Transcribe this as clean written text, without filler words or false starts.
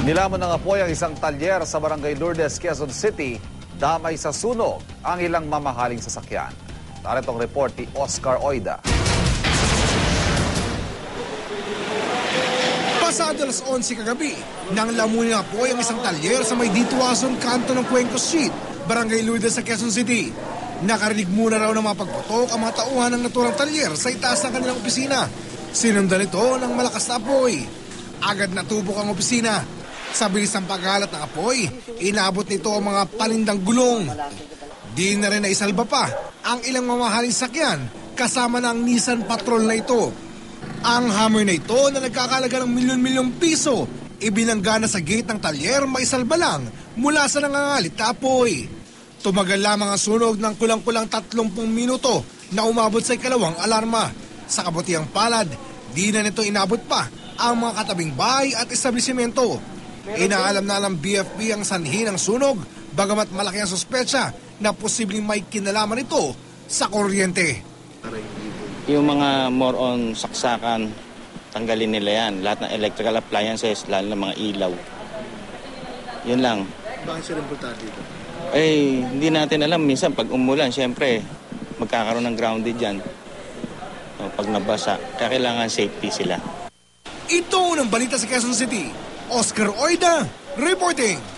Nilamon ng apoy ang isang talyer sa Barangay Lourdes, Quezon City. Damay sa sunog ang ilang mamahaling sasakyan. Narito ang report ni Oscar Oida. Pasado alas 11 kagabi, nang lamunin ng apoy ang isang talyer sa may Dituason kanto ng Cuenco Street, Barangay Lourdes sa Quezon City. Nakarinig muna raw ng mga pagputok ang mga tauhan ng naturang talyer sa itaas ng kanilang opisina. Sinundan ito ng malakas na apoy. Agad natubok ang opisina. Sa bilis ng paghalat ng apoy, inabot nito ang mga palindang gulong. Di na rin naisalba pa ang ilang mamahaling sakyan kasama ng Nissan Patrol na ito. Ang Hummer na ito na nagkakalaga ng milyon-milyong piso, ibinangga na sa gate ng talyer maisalba lang mula sa nangangalit na apoy. Tumagal lamang ang sunog ng kulang-kulang 30 minuto na umabot sa ikalawang alarma. Sa kabutiang palad, di na nito inabot pa ang mga katabing bahay at establisimento. Inaalam na ng BFP ang sanhi ng sunog, bagamat malaki ang suspecha na posibleng may kinalaman ito sa kuryente. Yung mga more on saksakan, tanggalin nila yan. Lahat ng electrical appliances, lalo ng mga ilaw. Yun lang. Bakit sila importante dito? Hindi natin alam. Minsan pag umulan, syempre, magkakaroon ng grounded yan. Pag nabasa, kaya kailangan safety sila. Ito ang balita sa Quezon City. Oscar Oida, reporting.